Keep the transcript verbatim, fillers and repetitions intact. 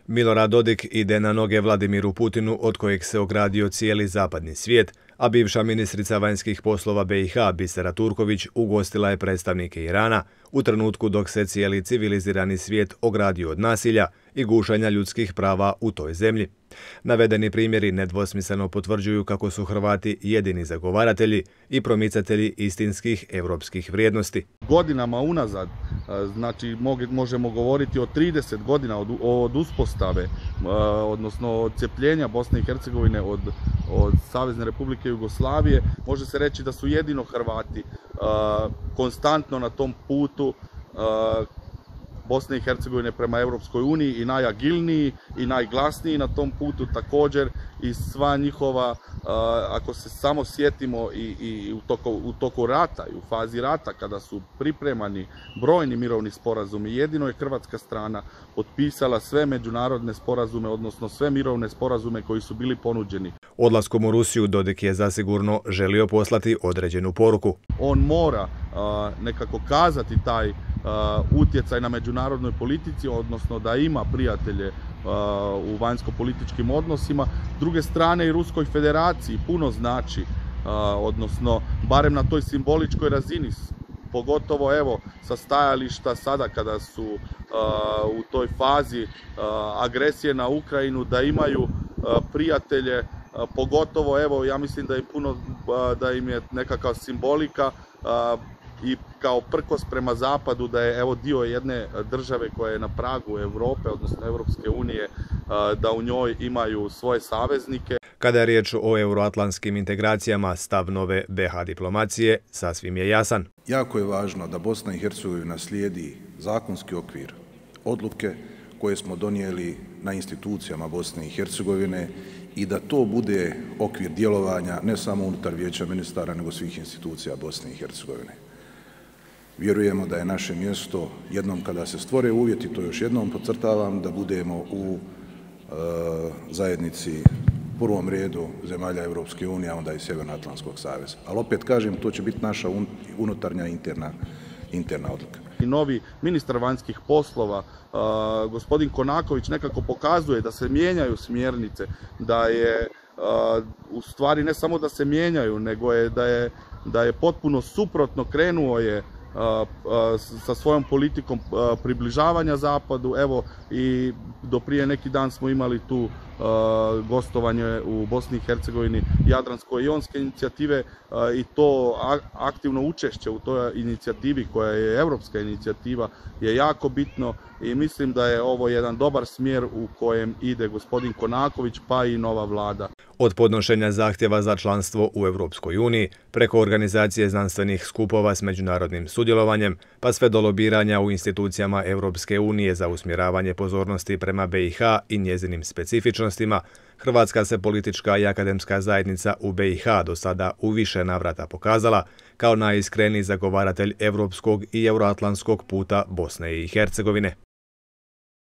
Milorad Dodik ide na noge Vladimiru Putinu, od kojeg se ogradio cijeli zapadni svijet, a bivša ministrica vanjskih poslova B i H Bisera Turković ugostila je predstavnike Irana u trenutku dok se cijeli civilizirani svijet ogradio od nasilja i gušanja ljudskih prava u toj zemlji. Navedeni primjeri nedvosmisleno potvrđuju kako su Hrvati jedini zagovaratelji i promicatelji istinskih europskih vrijednosti. Godinama unazad, znači možemo govoriti o trideset godina od, od uspostave, odnosno odcepljenja Bosne i Hercegovine od, od Savezne Republike Jugoslavije, može se reći da su jedino Hrvati konstantno na tom putu Bosne i Hercegovine prema Europskoj uniji i najagilniji i najglasniji na tom putu također, i sva njihova, ako se samo sjetimo i, i u, toku, u toku rata i u fazi rata kada su pripremani brojni mirovni sporazumi, jedino je hrvatska strana potpisala sve međunarodne sporazume, odnosno sve mirovne sporazume koji su bili ponuđeni. Odlaskom u Rusiju Dodik je zasigurno želio poslati određenu poruku. On mora nekako kazati taj utjecaj na međunarodnoj politici, odnosno da ima prijatelje u vanjsko-političkim odnosima. S druge strane i Ruskoj federaciji puno znači, odnosno barem na toj simboličkoj razini, pogotovo evo sa stajališta sada kada su u toj fazi agresije na Ukrajinu, da imaju prijatelje, pogotovo evo ja mislim da je puno, da im je nekakva simbolika i kao prkos prema zapadu da je evo dio jedne države koja je na pragu Europe, odnosno Europske unije, da u njoj imaju svoje saveznike. Kada je riječ o euroatlantskim integracijama, stav nove B H diplomacije sasvim je jasan. Jako je važno da Bosna i Hercegovina slijedi zakonski okvir, odluke koje smo donijeli na institucijama Bosne i Hercegovine i da to bude okvir djelovanja ne samo unutar Vijeća ministara, nego svih institucija Bosne i Hercegovine. Vjerujemo da je naše mjesto, jednom kada se stvore uvjeti, to još jednom podcrtavam, da budemo u e, zajednici prvom redu zemalja Europske unije, a onda i Sjevernoatlantskog saveza. Ali opet kažem, to će biti naša un, unutarnja interna, interna odluka. I novi ministar vanjskih poslova, uh, gospodin Konaković, nekako pokazuje da se mijenjaju smjernice, da je uh, u stvari ne samo da se mijenjaju, nego je da je, da je potpuno suprotno, krenuo je sa svojom politikom približavanja zapadu. Evo i do prije neki dan smo imali tu gostovanje u Bosni i Hercegovini Jadransko-jonske inicijative i to aktivno učešće u toj inicijativi koja je europska inicijativa je jako bitno i mislim da je ovo jedan dobar smjer u kojem ide gospodin Konaković pa i nova vlada. Od podnošenja zahtjeva za članstvo u Europskoj uniji, preko organizacije znanstvenih skupova s međunarodnim sudjelovanjem, pa sve do lobiranja u institucijama Europske unije za usmjeravanje pozornosti prema B i H i njezinim specifičnostima, hrvatska se politička i akademska zajednica u B i H do sada u više navrata pokazala kao najiskreniji zagovaratelj europskog i euroatlantskog puta Bosne i Hercegovine.